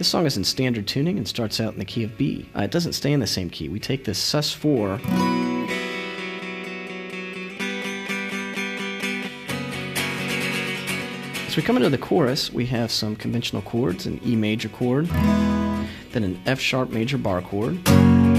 This song is in standard tuning and starts out in the key of B. It doesn't stay in the same key. We take this sus4. As we come into the chorus, we have some conventional chords, an E major chord, then an F sharp major bar chord,